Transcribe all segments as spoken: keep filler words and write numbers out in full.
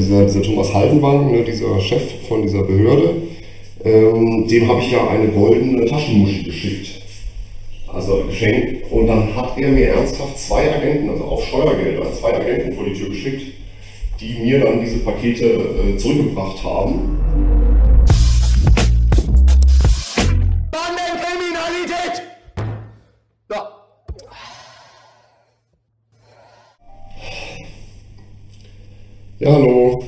dieser, dieser Thomas Haldenwang, ne, dieser Chef von dieser Behörde, ähm, dem habe ich ja eine goldene Taschenmuschi geschickt. Also Geschenk. Und dann hat er mir ernsthaft zwei Agenten, also auf Steuergelder, zwei Agenten vor die Tür geschickt, die mir dann diese Pakete äh, zurückgebracht haben. Bandenkriminalität! Ja. Ja, hallo.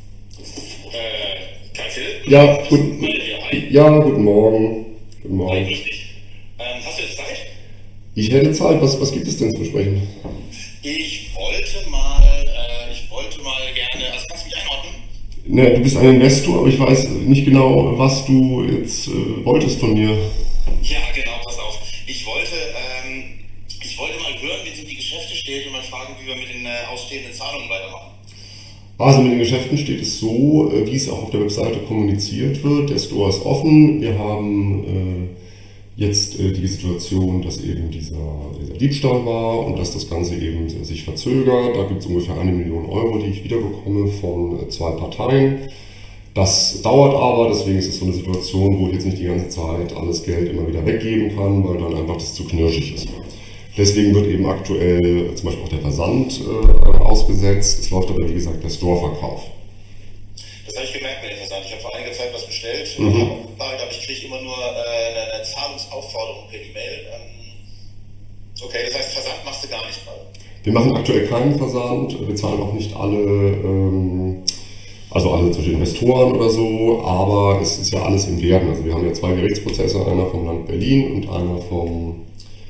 Äh, Karl Philipp? Ja, guten, ja, guten Morgen. Guten Morgen. Hi, grüß dich. Ähm, hast du jetzt Zeit? Ich hätte Zeit. Was, was gibt es denn zu besprechen? Ich wollte mal, äh, ich wollte mal gerne, also kannst du mich einordnen? Ne, du bist ein Investor, aber ich weiß nicht genau, was du jetzt äh, wolltest von mir. Ja, genau, pass auf. Ich wollte, ähm, ich wollte mal hören, wie es um die Geschäfte steht und mal fragen, wie wir mit den äh, ausstehenden Zahlungen weitermachen. Also mit den Geschäften steht es so, wie es auch auf der Webseite kommuniziert wird. Der Store ist offen. Wir haben äh, jetzt äh, die Situation, dass eben dieser, dieser Diebstahl war und dass das Ganze eben sich verzögert. Da gibt es ungefähr eine Million Euro, die ich wiederbekomme von äh, zwei Parteien. Das dauert aber, deswegen ist es so eine Situation, wo ich jetzt nicht die ganze Zeit alles Geld immer wieder weggeben kann, weil dann einfach das zu knirschig ist. Deswegen wird eben aktuell zum Beispiel auch der Versand äh, ausgesetzt. Es läuft aber wie gesagt der Storeverkauf. Das habe ich gemerkt bei dem Versand. Ich habe vor einiger Zeit was bestellt, Mhm. aber ich kriege immer nur äh, eine, eine Zahlungsaufforderung per E-Mail. Ähm, okay, das heißt, Versand machst du gar nicht mal. Wir machen aktuell keinen Versand. Wir zahlen auch nicht alle, ähm, also alle zwischen Investoren oder so, aber es ist ja alles im Werden. Also wir haben ja zwei Gerichtsprozesse, einer vom Land Berlin und einer vom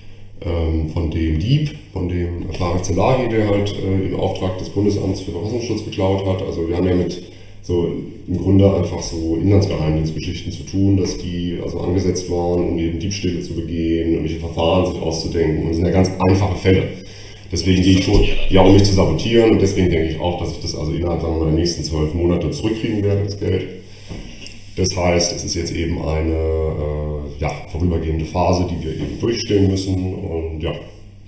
von dem Dieb, von dem Tarek Zelahi, der halt äh, im Auftrag des Bundesamts für Verfassungsschutz geklaut hat. Also wir haben ja mit so im Grunde einfach so Inlandsgeheimdienstgeschichten zu tun, dass die also angesetzt waren, um eben Diebstähle zu begehen, irgendwelche Verfahren sich auszudenken. Und das sind ja ganz einfache Fälle. Deswegen gehe ich schon, ja, um mich zu sabotieren, und deswegen denke ich auch, dass ich das also innerhalb sagen wir mal, der nächsten zwölf Monate zurückkriegen werde, das Geld. Das heißt, es ist jetzt eben eine äh, ja, vorübergehende Phase, die wir eben durchstehen müssen, und ja.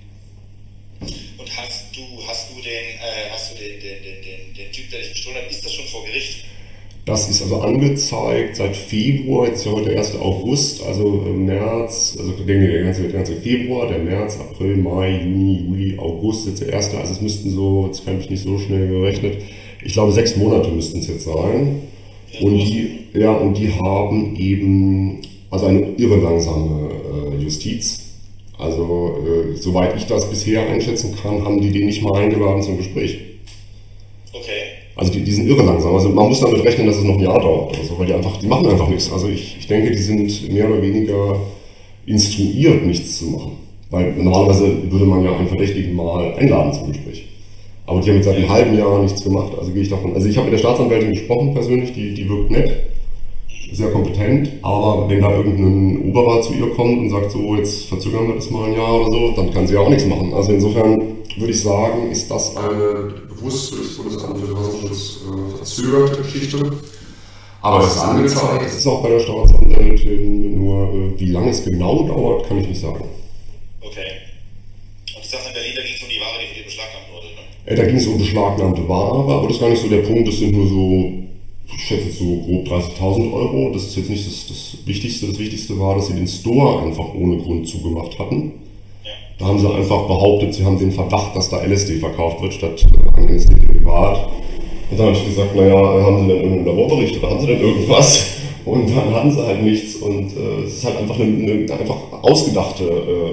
Und hast du, hast du den, äh, hast du den, den, den, den, den Typ, der dich bestohlen hat, ist das schon vor Gericht? Das ist also angezeigt seit Februar, jetzt ist ja heute der erste August, also im März, also der ganze, der ganze Februar, der März, April, Mai, Juni, Juli, August, jetzt der erste, also es müssten so, jetzt kann ich nicht so schnell gerechnet, ich glaube sechs Monate müssten es jetzt sein. Und die, ja, und die haben eben also eine irre langsame äh, Justiz. Also äh, soweit ich das bisher einschätzen kann, haben die den nicht mal eingeladen zum Gespräch. Okay. Also die, die sind irre langsam. Also man muss damit rechnen, dass es noch ein Jahr dauert oder so, weil die einfach, die machen einfach nichts. Also ich, ich denke, die sind mehr oder weniger instruiert, nichts zu machen. Weil normalerweise würde man ja einen Verdächtigen mal einladen zum Gespräch. Aber die haben jetzt seit einem halben Jahr nichts gemacht, also gehe ich davon. Also ich habe mit der Staatsanwältin gesprochen persönlich, die, die wirkt nett, sehr kompetent, aber wenn da irgendein Oberer zu ihr kommt und sagt, so jetzt verzögern wir das mal ein Jahr oder so, dann kann sie ja auch nichts machen. Also insofern würde ich sagen, ist das eine bewusst für das Bundesamt für Verfassungsschutz äh, verzögerte Geschichte. Aber es ist angezeigt, es ist auch bei der Staatsanwältin, nur äh, wie lange es genau dauert, kann ich nicht sagen. Okay. Und die Sache in Berlin, da ging es um die Ware, die für die beschlagnahmt wurde, ne? Da ging es um beschlagnahmte Ware, aber das ist gar nicht so der Punkt, das sind nur so, ich schätze jetzt so grob dreißigtausend Euro. Das ist jetzt nicht das, das Wichtigste. Das Wichtigste war, dass sie den Store einfach ohne Grund zugemacht hatten. Ja. Da haben sie einfach behauptet, sie haben den Verdacht, dass da L S D verkauft wird, statt ein L S D-Derivat. Und dann habe ich gesagt, naja, haben sie denn irgendeinen Laborbericht oder haben sie denn irgendwas? Und dann hatten sie halt nichts, und äh, es ist halt einfach eine, eine einfach ausgedachte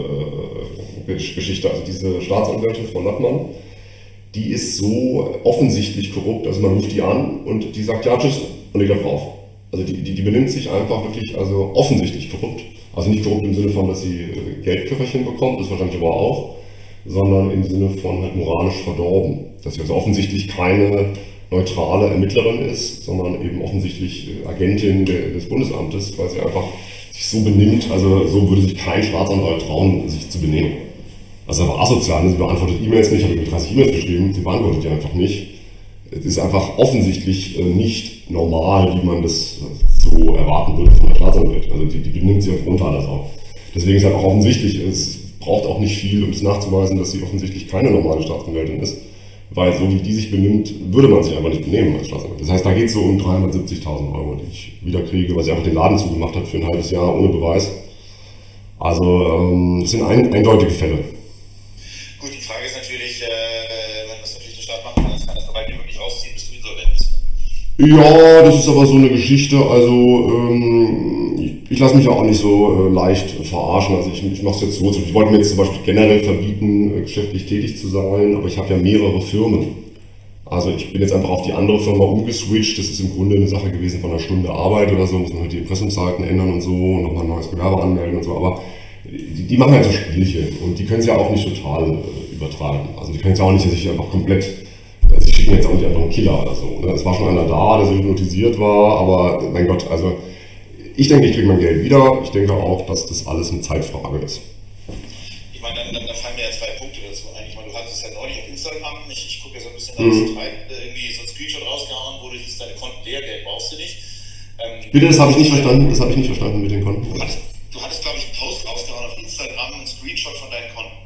äh, Geschichte. Also diese Staatsanwältin, Frau Lattmann, die ist so offensichtlich korrupt, also man ruft die an und die sagt, ja, tschüss, und legt drauf. Also die, die, die benimmt sich einfach wirklich also offensichtlich korrupt. Also nicht korrupt im Sinne von, dass sie Geldköfferchen bekommt, das wahrscheinlich aber auch, sondern im Sinne von halt moralisch verdorben. Dass sie also offensichtlich keine neutrale Ermittlerin ist, sondern eben offensichtlich Agentin des Bundesamtes, weil sie einfach sich so benimmt, also so würde sich kein Staatsanwalt trauen, sich zu benehmen. Also einfach asozial, sie beantwortet E-Mails nicht, ich habe dreißig E-Mails geschrieben, sie beantwortet die einfach nicht. Es ist einfach offensichtlich nicht normal, wie man das so erwarten würde von der Staatsanwältin. Also die, die benimmt sich aufgrund alles auch. Deswegen ist halt auch offensichtlich, es braucht auch nicht viel, um es nachzuweisen, dass sie offensichtlich keine normale Staatsanwältin ist. weil so wie die sich benimmt, würde man sich einfach nicht benehmen als Staatsanwalt. Das heißt, da geht es so um dreihundertsiebzigtausend Euro, die ich wiederkriege, weil sie einfach den Laden zugemacht hat für ein halbes Jahr ohne Beweis. Also ähm, das sind ein, eindeutige Fälle. Gut, die Frage ist natürlich, äh, wenn das natürlich der Staat machen kann, kann das dabei wirklich rausziehen, bis du insolvent bist. Ja, das ist aber so eine Geschichte, also ähm, ich, ich lasse mich ja auch nicht so äh, leicht verarschen, also ich, ich mache es jetzt so, ich wollte mir jetzt zum Beispiel generell verbieten, äh, geschäftlich tätig zu sein, aber ich habe ja mehrere Firmen. Also ich bin jetzt einfach auf die andere Firma umgeswitcht, das ist im Grunde eine Sache gewesen von einer Stunde Arbeit oder so, muss man halt die Impressumsseiten ändern und so und nochmal ein neues Gewerbe anmelden und so, aber die, die machen halt so Spielchen und die können es ja auch nicht total äh, übertragen. Also die können es ja auch nicht, dass ich einfach komplett, also ich schicke jetzt auch nicht einfach einen Killer oder so. Ne? Es war schon einer da, der so hypnotisiert war, aber mein Gott, also ich denke, ich kriege mein Geld wieder. Ich denke auch, dass das alles eine Zeitfrage ist. Ich meine, dann, dann, dann fallen mir ja zwei Punkte dazu ein. Ich meine, du hattest es ja neulich auf Instagram, ich, ich gucke ja so ein bisschen nach, mhm. Treibt, irgendwie so ein Screenshot rausgehauen, wo du hieß, deine Konten leer, Geld brauchst du nicht. Ähm, Bitte, das habe ich nicht verstanden, das habe ich nicht verstanden mit den Konten. Du hattest, du hattest glaube ich, einen Post rausgehauen auf Instagram, einen Screenshot von deinen Konten.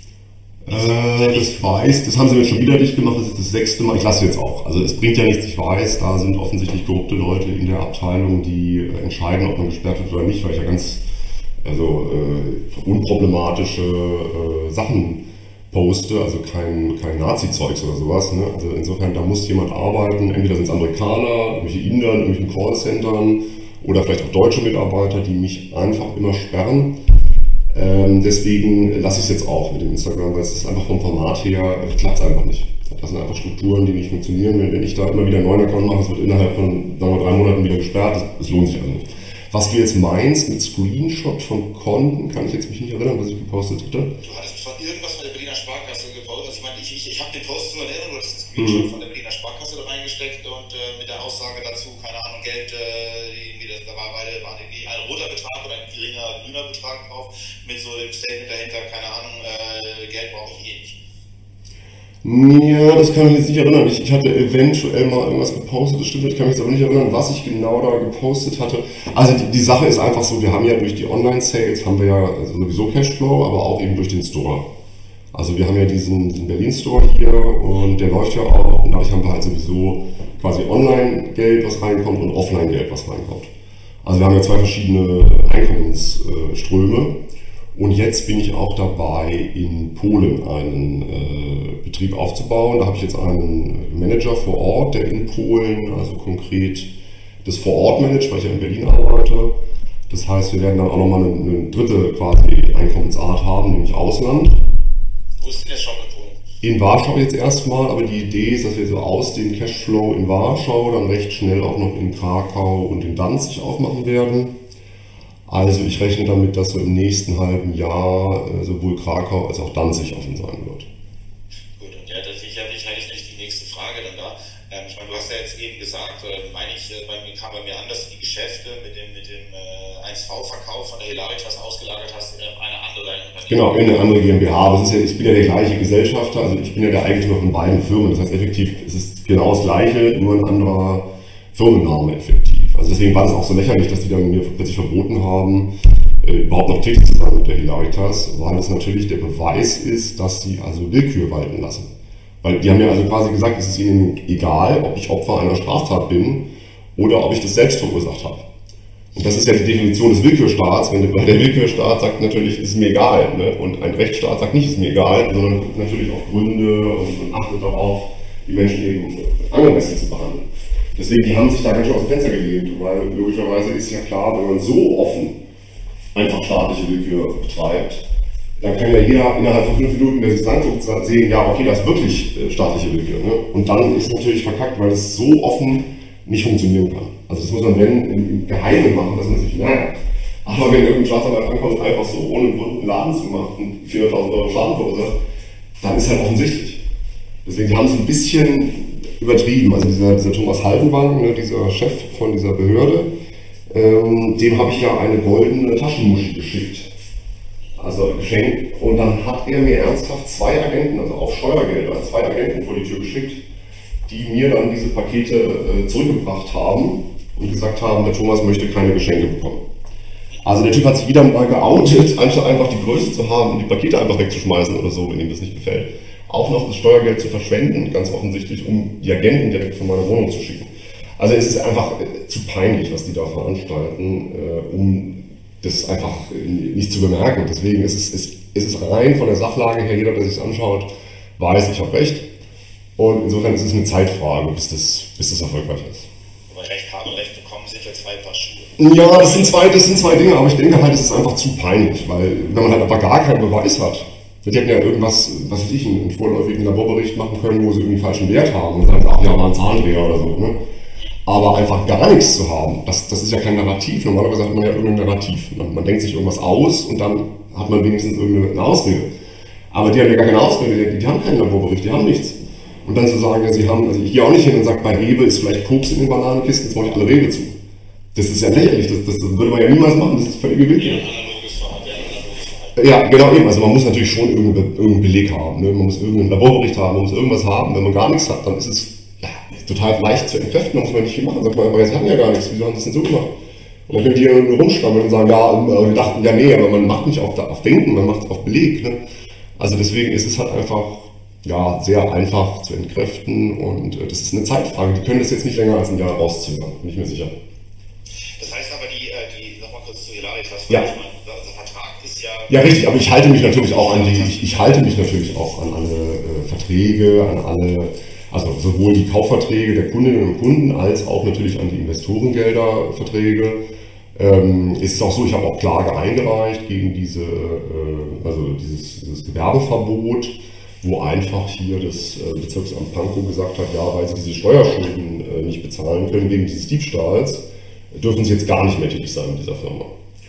Äh, das weiß, das haben sie jetzt schon wieder dicht gemacht, das ist das sechste Mal. Ich lasse jetzt auch. Also es bringt ja nichts, ich weiß, da sind offensichtlich korrupte Leute in der Abteilung, die entscheiden, ob man gesperrt wird oder nicht, weil ich ja ganz also, äh, unproblematische äh, Sachen poste, also kein, kein Nazi-Zeugs oder sowas. Ne? Also insofern, da muss jemand arbeiten, entweder sind es Amerikaner, irgendwelche Inder in irgendwelchen Callcentern oder vielleicht auch deutsche Mitarbeiter, die mich einfach immer sperren. Ähm, deswegen lasse ich es jetzt auch mit dem Instagram, weil es ist einfach vom Format her, klappt es einfach nicht. Das sind einfach Strukturen, die nicht funktionieren. Wenn, wenn ich da immer wieder einen neuen Account mache, es wird innerhalb von sagen wir, drei Monaten wieder gesperrt, das, das lohnt sich also nicht. Was du jetzt meinst mit Screenshot von Konten, kann ich jetzt mich nicht erinnern, was ich gepostet hatte. Du hattest von irgendwas von der Berliner Sparkasse gepostet. Also ich meine, ich, ich, ich habe den Post zu erinnern, du hast einen Screenshot mhm. von der Berliner Sparkasse da reingesteckt und äh, mit der Aussage dazu, keine Ahnung, Geld, äh, irgendwie das, da war beide, war irgendwie ein roter Betrag oder ein geringer grüner Betrag drauf, mit so dem Statement dahinter, keine Ahnung, äh, Geld brauche ich eh nicht. Ja, das kann ich jetzt nicht erinnern. Ich, ich hatte eventuell mal irgendwas gepostet, das stimmt, ich kann mich jetzt aber nicht erinnern, was ich genau da gepostet hatte. Also die, die Sache ist einfach so, wir haben ja durch die Online-Sales, haben wir ja sowieso Cashflow, aber auch eben durch den Store. Also wir haben ja diesen, diesen Berlin-Store hier und der läuft ja auch und dadurch haben wir halt sowieso quasi Online-Geld, was reinkommt und Offline-Geld, was reinkommt. Also wir haben ja zwei verschiedene Einkommensströme. Und jetzt bin ich auch dabei, in Polen einen äh, Betrieb aufzubauen. Da habe ich jetzt einen Manager vor Ort, der in Polen, also konkret das vor Ort managt, weil ich ja in Berlin arbeite. Das heißt, wir werden dann auch nochmal eine, eine dritte quasi Einkommensart haben, nämlich Ausland. Wo ist denn der Shop in Polen? In Warschau jetzt erstmal, aber die Idee ist, dass wir so aus dem Cashflow in Warschau dann recht schnell auch noch in Krakau und in Danzig aufmachen werden. Also ich rechne damit, dass so im nächsten halben Jahr äh, sowohl Krakau als auch Danzig offen sein wird. Gut, und ja, das ist sicherlich die nächste Frage dann da. Ähm, ich meine, du hast ja jetzt eben gesagt, äh, meine ich, äh, bei mir kam bei mir an, dass du die Geschäfte mit dem, mit dem äh, eins V-Verkauf von der Hilaritas ausgelagert hast in eine andere Unternehmen. Genau, in eine andere GmbH. Aber es ist ja, ich bin ja der gleiche Gesellschafter, also ich bin ja der Eigentümer von beiden Firmen. Das heißt, effektiv ist es genau das Gleiche, nur ein anderer Firmenname effektiv. Also deswegen war es auch so lächerlich, dass die dann mir plötzlich verboten haben, äh, überhaupt noch tätig zu sein mit der Hilaritas, weil es natürlich der Beweis ist, dass sie also Willkür walten lassen. Weil die haben ja also quasi gesagt, es ist ihnen egal, ob ich Opfer einer Straftat bin oder ob ich das selbst verursacht habe. Und das ist ja die Definition des Willkürstaats. Wenn der Willkürstaat sagt natürlich, ist es mir egal, ne? Und ein Rechtsstaat sagt nicht, ist mir egal, sondern guckt natürlich auf Gründe und, und achtet darauf, die Menschen eben angemessen zu behandeln. Deswegen, die haben sich da ganz schön aus dem Fenster gelehnt, weil logischerweise ist ja klar, wenn man so offen einfach staatliche Willkür betreibt, dann kann ja jeder innerhalb von fünf Minuten, der sich das anguckt, sehen, ja, okay, das ist wirklich äh, staatliche Willkür. Ne? Und dann ist es natürlich verkackt, weil es so offen nicht funktionieren kann. Also das muss man, wenn, im, im Geheimen machen, dass man sich merkt. Aber wenn irgendein Staatsanwalt ankommt, einfach so ohne Grund einen Laden zu machen und vierhunderttausend Euro Schaden verursacht, dann ist halt offensichtlich. Deswegen, die haben es ein bisschen übertrieben. Also dieser, dieser Thomas Haldenwang, ne, dieser Chef von dieser Behörde, ähm, dem habe ich ja eine goldene Taschenmuschi geschickt. Also Geschenk. Und dann hat er mir ernsthaft zwei Agenten, also auf Steuergelder, zwei Agenten vor die Tür geschickt, die mir dann diese Pakete äh, zurückgebracht haben und gesagt haben, der Thomas möchte keine Geschenke bekommen. Also der Typ hat sich wieder mal geoutet, anstatt einfach die Größe zu haben und die Pakete einfach wegzuschmeißen oder so, wenn ihm das nicht gefällt. auch noch das Steuergeld zu verschwenden, ganz offensichtlich, um die Agenten direkt von meiner Wohnung zu schicken. Also es ist einfach zu peinlich, was die da veranstalten, äh, um das einfach nicht zu bemerken. Deswegen ist es, es, es ist rein von der Sachlage her, jeder, der sich anschaut, weiß, ich habe recht. Und insofern ist es eine Zeitfrage, bis das, bis das erfolgreich ist. Aber Recht haben und Recht bekommen sind ja zwei Paar Schuhe. Ja, das sind, zwei, das sind zwei Dinge, aber ich denke halt, es ist einfach zu peinlich, weil wenn man halt einfach gar keinen Beweis hat, die hätten ja irgendwas, was weiß ich, einen vorläufigen Laborbericht machen können, wo sie irgendwie einen falschen Wert haben und sagen, ach ja, war ein Zahnreher oder so, ne? Aber einfach gar nichts zu haben, das, das ist ja kein Narrativ. Normalerweise hat man ja irgendein Narrativ. Man, man denkt sich irgendwas aus und dann hat man wenigstens irgendeine Ausrede. Aber die haben ja gar keine Ausrede, die, die haben keinen Laborbericht, die haben nichts. Und dann zu sagen, ja, sie haben, also ich gehe auch nicht hin und sage, bei Rewe ist vielleicht Koks in den Bananenkisten, jetzt mache ich alle Rewe zu. Das ist ja lächerlich, das, das, das würde man ja niemals machen, das ist völlig Willkür. Ja, genau eben. Also man muss natürlich schon irgendeinen, irgendeinen Beleg haben. Ne? Man muss irgendeinen Laborbericht haben, man muss irgendwas haben. Wenn man gar nichts hat, dann ist es ja, total leicht zu entkräften, da muss man nicht viel machen. Sagt man, aber jetzt hatten ja gar nichts, wieso haben sie es denn so gemacht? Und dann können die ja nur rumstammeln und sagen, ja, wir dachten, ja nee, aber man macht nicht auf, auf Denken, man macht es auf Beleg. Ne? Also deswegen ist es halt einfach ja, sehr einfach zu entkräften und äh, das ist eine Zeitfrage. Die können das jetzt nicht länger als ein Jahr rauszögern, bin ich mir sicher. Das heißt aber, die, die nochmal kurz zu Hilaritas, ja. Der Vertrag ist ja... Ja, richtig, aber ich halte mich natürlich auch an die, ich, ich halte mich natürlich auch an alle äh, Verträge, an alle, also sowohl die Kaufverträge der Kundinnen und Kunden als auch natürlich an die Investorengelderverträge. Ähm, es ist auch so, ich habe auch Klage eingereicht gegen diese, äh, also dieses, dieses Gewerbeverbot, wo einfach hier das äh, Bezirksamt Pankow gesagt hat, ja, weil sie diese Steuerschulden äh, nicht bezahlen können wegen dieses Diebstahls, dürfen sie jetzt gar nicht mehr tätig sein mit dieser Firma.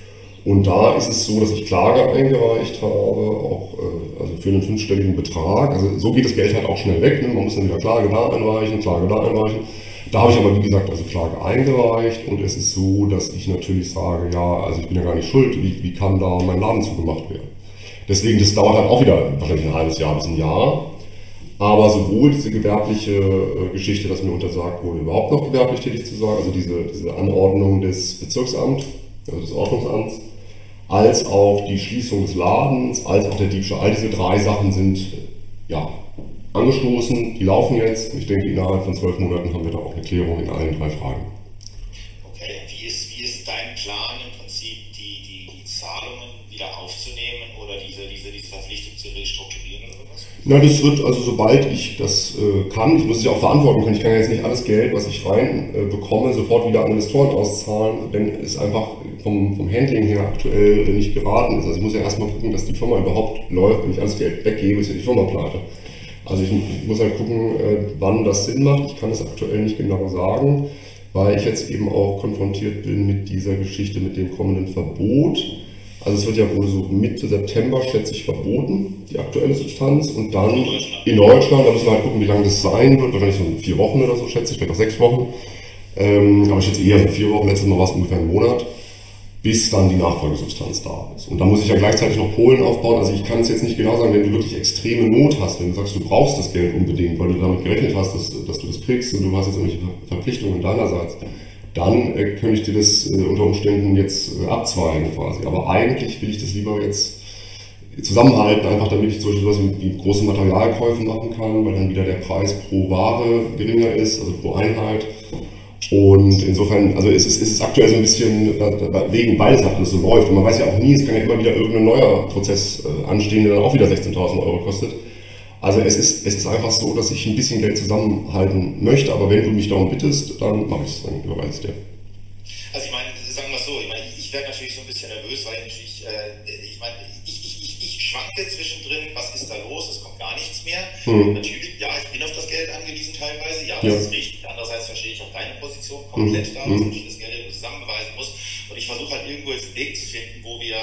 Und da ist es so, dass ich Klage eingereicht habe, auch äh, also für einen fünfstelligen Betrag. Also so geht das Geld halt auch schnell weg. Ne? Man muss dann wieder Klage da einreichen, Klage da einreichen. Da habe ich aber, wie gesagt, also Klage eingereicht und es ist so, dass ich natürlich sage, ja, also ich bin ja gar nicht schuld, wie, wie kann da mein Laden zugemacht werden? Deswegen, das dauert halt auch wieder wahrscheinlich ein halbes Jahr bis ein Jahr. Aber sowohl diese gewerbliche äh, Geschichte, dass mir untersagt wurde, überhaupt noch gewerblich tätig zu sein, also diese, diese Anordnung des Bezirksamts, also des Ordnungsamts, als auch die Schließung des Ladens, als auch der Diebstahl. All diese drei Sachen sind ja, angestoßen, die laufen jetzt. Ich denke, innerhalb von zwölf Monaten haben wir da auch eine Klärung in allen drei Fragen. Okay, wie ist, wie ist dein Plan im Prinzip, die, die, die Zahlungen wieder aufzunehmen oder diese, diese, diese Verpflichtung zu restrukturieren oder sowas? Na, das wird also, sobald ich das äh, kann, ich muss es ja auch verantworten können, ich kann ja jetzt nicht alles Geld, was ich rein äh, bekomme, sofort wieder an Investoren auszahlen, denn es einfach vom, vom Handling her aktuell äh, nicht geraten ist. Also ich muss ja erstmal gucken, dass die Firma überhaupt läuft. Wenn ich alles Geld weggebe, ist ja die Firma pleite. Also ich, ich muss halt gucken, äh, wann das Sinn macht. Ich kann es aktuell nicht genau sagen, weil ich jetzt eben auch konfrontiert bin mit dieser Geschichte, mit dem kommenden Verbot. Also es wird ja wohl so Mitte September, schätze ich, verboten, die aktuelle Substanz. Und dann in Deutschland, in Deutschland da müssen wir halt gucken, wie lange das sein wird. Wahrscheinlich so vier Wochen oder so, schätze ich, vielleicht auch sechs Wochen. Ähm, aber ich schätze eher so vier Wochen, letztes Mal war es ungefähr ein Monat, bis dann die Nachfolgesubstanz da ist. Und da muss ich ja gleichzeitig noch Polen aufbauen. Also ich kann es jetzt nicht genau sagen, wenn du wirklich extreme Not hast, wenn du sagst, du brauchst das Geld unbedingt, weil du damit gerechnet hast, dass, dass du das kriegst und du hast jetzt irgendwelche Verpflichtungen deinerseits, dann äh, könnte ich dir das äh, unter Umständen jetzt äh, abzweigen quasi. Aber eigentlich will ich das lieber jetzt zusammenhalten, einfach damit ich zum Beispiel sowas wie große Materialkäufe machen kann, weil dann wieder der Preis pro Ware geringer ist, also pro Einheit. Und insofern, also es ist, es ist aktuell so ein bisschen wegen, weil es halt alles so läuft. Und man weiß ja auch nie, es kann ja immer wieder irgendein neuer Prozess äh, anstehen, der dann auch wieder sechzehntausend Euro kostet. Also es ist, es ist einfach so, dass ich ein bisschen Geld zusammenhalten möchte, aber wenn du mich darum bittest, dann mache ich es, dann überweise ich dir. Also ich meine, sagen wir es so, ich meine, ich, ich werde natürlich so ein bisschen nervös, weil ich natürlich, äh, ich meine, ich, ich, ich, ich schwanke zwischendrin, was ist da los, es kommt gar nichts mehr. Hm. Natürlich, ja, ich bin auf das Geld angewiesen teilweise, ja, das ja. ist richtig. Andererseits verstehe ich auch deine Position komplett hm. da, dass ich das Geld irgendwie zusammenbeweisen muss. Und ich versuche halt irgendwo jetzt einen Weg zu finden, wo wir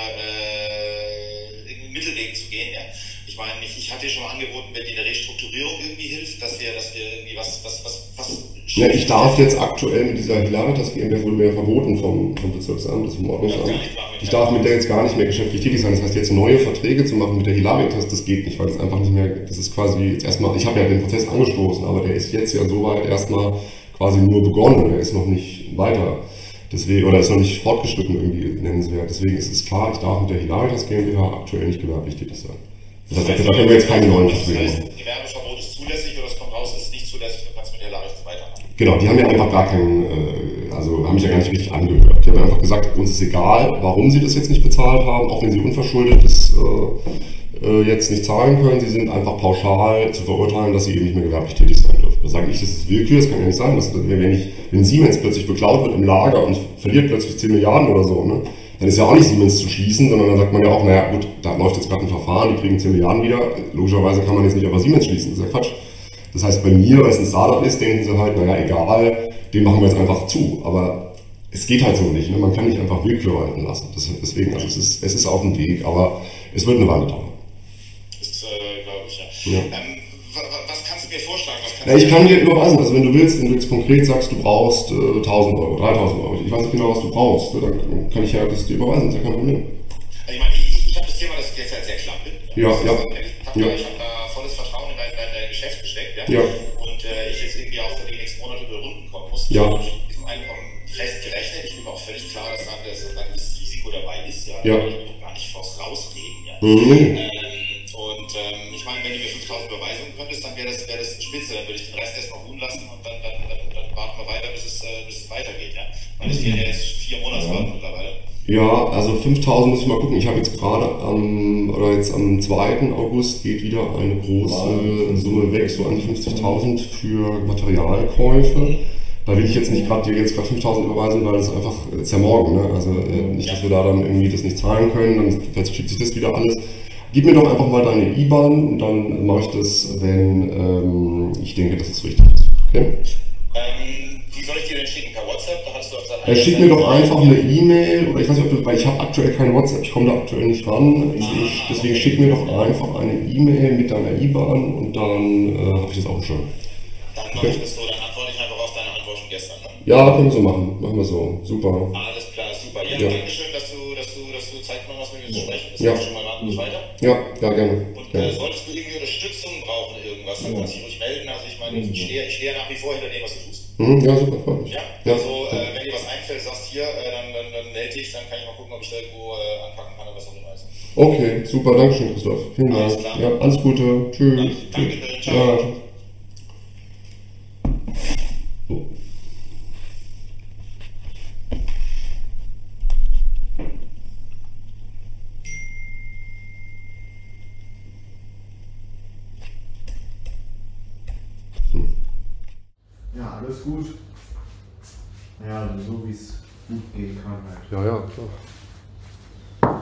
äh, einen Mittelweg zu gehen, ja. Ich meine, ich, ich hatte dir schon mal angeboten, wenn dir eine Restrukturierung irgendwie hilft, dass wir, dass wir irgendwie was, was, was, was ja, ich darf jetzt aktuell mit dieser Hilaritas GmbH, wurde mir verboten vom, vom Bezirksamt, das vom Ordnungsamt. Ich darf mit der jetzt gar nicht mehr geschäftlich tätig sein. Das heißt, jetzt neue Verträge zu machen mit der Hilaritas, das geht nicht, weil das einfach nicht mehr, das ist quasi jetzt erstmal, ich habe ja den Prozess angestoßen, aber der ist jetzt ja soweit erstmal quasi nur begonnen, der ist noch nicht weiter. Deswegen, oder ist noch nicht fortgeschritten irgendwie nennenswert. Deswegen ist es klar, ich darf mit der Hilaritas GmbH aktuell nicht gewerblich tätig sein. Das heißt, da können wir jetzt keine neuen Verträge machen. Das heißt, Gewerbeverbot ist zulässig oder es kommt raus, es ist nicht zulässig, du kannst mit der Lage weitermachen. Genau, die haben ja einfach gar keinen, äh, also haben mich ja gar nicht richtig angehört. Die haben einfach gesagt, uns ist egal, warum sie das jetzt nicht bezahlt haben, auch wenn sie unverschuldet das äh, äh, jetzt nicht zahlen können. Sie sind einfach pauschal zu verurteilen, dass sie eben nicht mehr gewerblich tätig sein dürfen. Da sage ich, das ist Willkür, das kann ja nicht sein. Dass, wenn, ich, wenn Siemens plötzlich beklaut wird im Lager und verliert plötzlich zehn Milliarden oder so, ne, dann ist ja auch nicht Siemens zu schließen, sondern dann sagt man ja auch, naja gut, da läuft jetzt gerade ein Verfahren, die kriegen zehn Milliarden wieder. Logischerweise kann man jetzt nicht einfach Siemens schließen, das ist ja Quatsch. Das heißt, bei mir, weil es ein Startup ist, denken sie halt, naja, egal, den machen wir jetzt einfach zu. Aber es geht halt so nicht, ne? Man kann nicht einfach Willkür walten lassen. Das, deswegen, also es ist, es ist auf dem Weg, aber es wird eine Weile dauern. Das äh, glaube ich, ja. ja. Ähm, was kannst du mir vorschlagen? Was kannst ja, ich kann dir überweisen, also wenn du willst, wenn du jetzt konkret sagst, du brauchst äh, tausend Euro, dreitausend Euro, ich weiß nicht genau, was du brauchst, ne? Dann kann ich ja das dir überweisen, das ist ja kein Problem. Ich meine, ich, ich habe das Thema, dass ich jetzt halt sehr knapp bin. Ja, ja. Ich habe ja. hab da volles Vertrauen in dein, dein, dein Geschäft gesteckt, ja. ja. Und äh, ich jetzt irgendwie auch für die nächsten Monate über Runden kommen muss. Ja. Ich habe mit diesem Einkommen fest gerechnet. Ich bin mir auch völlig klar, dass dann das, dann das Risiko dabei ist, ja. ja. Ich will gar nicht vors Rausreden, ja. Mhm. Ähm, und ähm, ich meine, wenn du mir fünftausend überweisen könntest, dann wäre das, wär das spitze. Dann würde ich den Rest erstmal ruhen lassen und dann, dann, dann, dann warten wir weiter, bis es, äh, bis es weitergeht, ja. Weil es geht ja jetzt vier Monatswarten mittlerweile. Ja, also fünftausend muss ich mal gucken. Ich habe jetzt gerade am, oder jetzt am zweiten August geht wieder eine große Summe weg, so an die fünfzigtausend für Materialkäufe. Da will ich jetzt nicht gerade dir jetzt gerade fünftausend überweisen, weil das einfach, das ist ja morgen, ne? Also äh, nicht, dass wir da dann irgendwie das nicht zahlen können, dann verschiebt sich das wieder alles. Gib mir doch einfach mal deine I B A N und dann mache ich das, wenn ähm, ich denke, dass es richtig ist. Okay? Ähm, wie soll ich dir denn schicken? Per WhatsApp? Da hast du Äh, schick mir doch einfach eine E-Mail, oder ich weiß nicht, ob du, weil ich habe aktuell kein WhatsApp, ich komme da aktuell nicht ran, ich, ich, deswegen schick mir doch einfach eine E-Mail mit deiner I B A N und dann äh, habe ich das auch schon. Dann mache ich das so, dann antworte ich einfach auf deine Antwort von gestern. Ne? Ja, können wir so machen, machen wir so, super. Alles klar, super. Ja, ja. danke schön, dass du, dass du, dass du Zeit genommen hast, mit mir zu sprechen. Das ja. hilft schon mal wahnsinnig weiter. Ja, ja, gerne. Und gerne. Äh, solltest du irgendwie Unterstützung brauchen, irgendwas, dann kannst du dich ruhig melden. Also ich meine, ich stehe, ich stehe nach wie vor hinter dem, was du tust. Mhm, ja, super, freut mich. Ja, ja. also äh, wenn dir was einfällt, sagst hier, äh, dann, dann, dann melde dich, dann kann ich mal gucken, ob ich da irgendwo äh, anpacken kann oder was auch immer ist. Okay, super, danke schön, Christoph. Vielen Dank. Alles klar. Ja, alles Gute. Tschüss. Danke, danke, ciao. Ja, tschüss. So. Ja, alles gut. Ja, also so wie es gut gehen kann halt. Ja, ja, klar.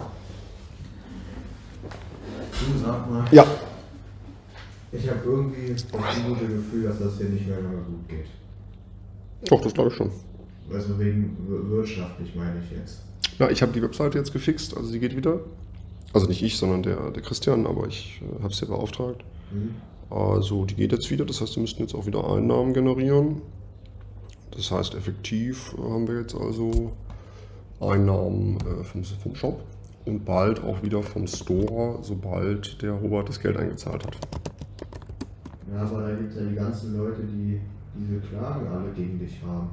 Du sag mal. Ja. Ich habe irgendwie das gute Gefühl, dass das hier nicht mehr lange gut geht. Doch, das glaube ich schon. Also wegen wirtschaftlich meine ich jetzt. Ja, ich habe die Webseite jetzt gefixt, also sie geht wieder. Also nicht ich, sondern der, der Christian, aber ich äh, habe es ja beauftragt. Mhm. Also die geht jetzt wieder, das heißt, wir müssten jetzt auch wieder Einnahmen generieren. Das heißt, effektiv haben wir jetzt also Einnahmen äh, vom, vom Shop und bald auch wieder vom Store, sobald der Robert das Geld eingezahlt hat. Ja, aber da gibt es ja die ganzen Leute, die diese Klagen alle gegen dich haben.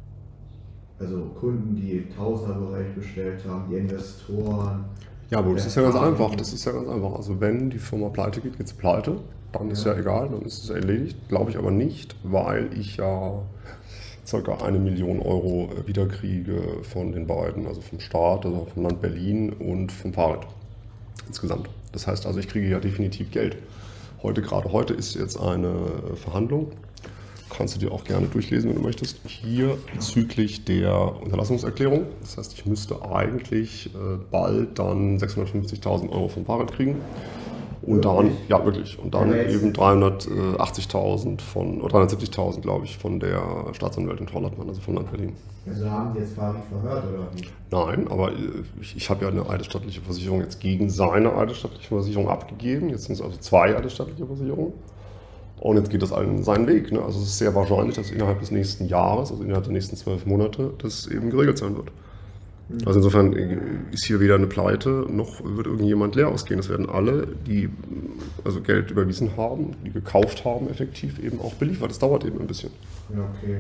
Also Kunden, die im Tausenderbereich bestellt haben, die Investoren. Ja, aber das ist ja ganz einfach, das ist ja ganz einfach. Also wenn die Firma pleite geht, geht sie pleite, dann ist ja, ja egal, dann ist es erledigt. Glaube ich aber nicht, weil ich ja ca. eine Million Euro wiederkriege von den beiden, also vom Staat, also vom Land Berlin und vom Fahrrad insgesamt. Das heißt also, ich kriege ja definitiv Geld. Heute, gerade heute ist jetzt eine Verhandlung, kannst du dir auch gerne durchlesen, wenn du möchtest, hier bezüglich der Unterlassungserklärung. Das heißt, ich müsste eigentlich bald dann sechshundertfünfzigtausend Euro vom Fahrrad kriegen. Und dann, ja wirklich, und dann eben dreihundertachtzigtausend von, oder dreihundertsiebzigtausend, glaube ich, von der Staatsanwältin Frau Lottmann, also vom Land Berlin. Also haben Sie jetzt Farid verhört oder wie? Nein, aber ich, ich habe ja eine eidesstattliche Versicherung jetzt gegen seine eidesstattliche Versicherung abgegeben. Jetzt sind es also zwei eidesstattliche Versicherungen. Und jetzt geht das allen seinen Weg. Ne? Also es ist sehr wahrscheinlich, dass innerhalb des nächsten Jahres, also innerhalb der nächsten zwölf Monate, das eben geregelt sein wird. Also insofern ist hier weder eine Pleite, noch wird irgendjemand leer ausgehen. Es werden alle, die also Geld überwiesen haben, die gekauft haben, effektiv eben auch beliefert. Das dauert eben ein bisschen. Ja, okay.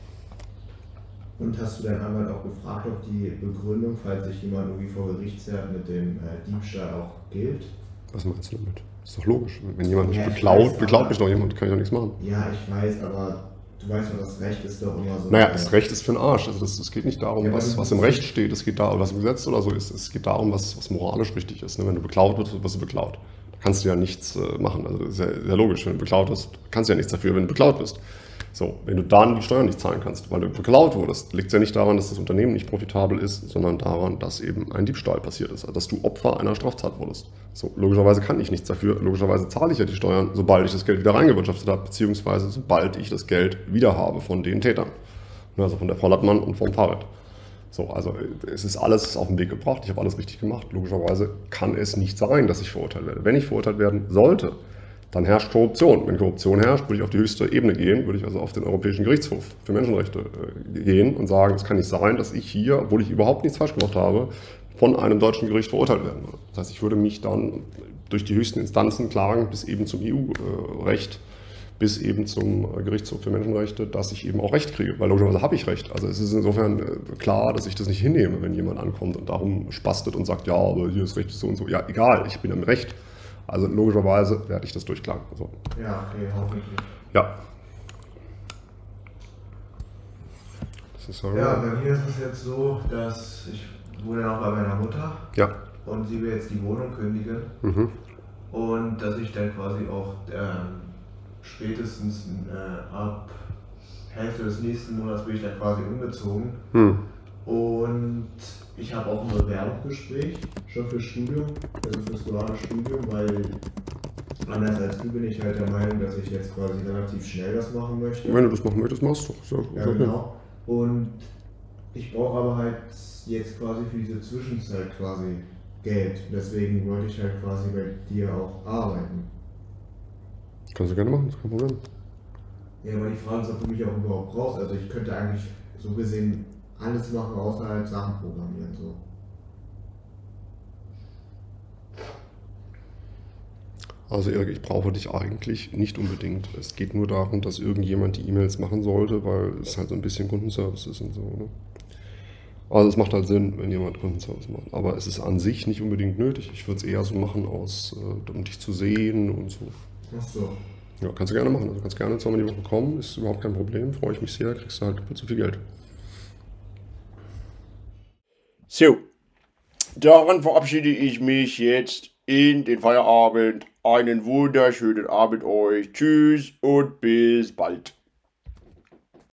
Und hast du deinen Anwalt auch gefragt, ob die Begründung, falls sich jemand irgendwie vor Gericht zerrt, mit dem äh, Diebstahl auch gilt? Was meinst du damit? Ist doch logisch. Wenn jemand mich Ja, ich beklaut, weiß, beklaut aber- mich doch jemand, kann ich doch nichts machen. Ja, ich weiß, aber du weißt doch, das Recht ist doch immer so. Naja, das Recht ist für den Arsch. Also das, es geht nicht darum, Ja, was, aber was im Recht steht. Es geht da, was im Gesetz oder so ist. Es geht darum, was, was moralisch richtig ist. Ne? Wenn du beklaut wirst, wirst du beklaut. Da kannst du ja nichts äh, machen. Also das ist ja sehr logisch. Wenn du beklaut wirst, kannst du ja nichts dafür, wenn du beklaut bist. So, wenn du dann die Steuern nicht zahlen kannst, weil du beklaut wurdest, liegt es ja nicht daran, dass das Unternehmen nicht profitabel ist, sondern daran, dass eben ein Diebstahl passiert ist, also dass du Opfer einer Straftat wurdest. So, logischerweise kann ich nichts dafür, logischerweise zahle ich ja die Steuern, sobald ich das Geld wieder reingewirtschaftet habe, beziehungsweise sobald ich das Geld wieder habe von den Tätern. Also von der Frau Lattmann und vom Fahrrad. So, also es ist alles auf den Weg gebracht, ich habe alles richtig gemacht. Logischerweise kann es nicht sein, dass ich verurteilt werde. Wenn ich verurteilt werden sollte, dann herrscht Korruption. Wenn Korruption herrscht, würde ich auf die höchste Ebene gehen, würde ich also auf den Europäischen Gerichtshof für Menschenrechte äh, gehen und sagen, es kann nicht sein, dass ich hier, obwohl ich überhaupt nichts falsch gemacht habe, von einem deutschen Gericht verurteilt werden würde. Das heißt, ich würde mich dann durch die höchsten Instanzen klagen, bis eben zum E U-Recht, bis eben zum Gerichtshof für Menschenrechte, dass ich eben auch Recht kriege. Weil logischerweise habe ich Recht. Also es ist insofern klar, dass ich das nicht hinnehme, wenn jemand ankommt und darum spastet und sagt, ja, aber hier ist Recht so und so. Ja, egal, ich bin im Recht. Also logischerweise werde ich das durchklagen. Also, Ja, okay, hoffentlich. ja. Das ist so. Ja, bei mir ist es jetzt so, dass ich wohne noch bei meiner Mutter Ja. und sie will jetzt die Wohnung kündigen Mhm. und dass ich dann quasi auch ähm, spätestens äh, ab Hälfte des nächsten Monats bin ich dann quasi umgezogen. Hm. Und ich habe auch ein Bewerbungsgespräch schon fürs Studium, also fürs duale Studium, weil anders als du bin ich halt der Meinung, dass ich jetzt quasi relativ schnell das machen möchte. Wenn du das machen möchtest, machst du es. Ja, genau. Und ich brauche aber halt jetzt quasi für diese Zwischenzeit quasi Geld. Deswegen wollte ich halt quasi bei dir auch arbeiten. Kannst du gerne machen, das ist kein Problem. Ja, aber die Frage ist, ob du mich auch überhaupt brauchst. Also ich könnte eigentlich so gesehen alles machen, außer halt Sachen programmieren. So. Also Erik, ich brauche dich eigentlich nicht unbedingt. Es geht nur darum, dass irgendjemand die E-Mails machen sollte, weil es halt so ein bisschen Kundenservice ist und so. Ne? Also es macht halt Sinn, wenn jemand Kundenservice macht. Aber es ist an sich nicht unbedingt nötig. Ich würde es eher so machen, aus, äh, um dich zu sehen und so. Ach so. Ja, kannst du gerne machen. Also kannst gerne zweimal die Woche kommen, ist überhaupt kein Problem. Freue ich mich sehr, kriegst du halt doppelt so viel Geld. So, daran verabschiede ich mich jetzt in den Feierabend. Einen wunderschönen Abend euch. Tschüss und bis bald.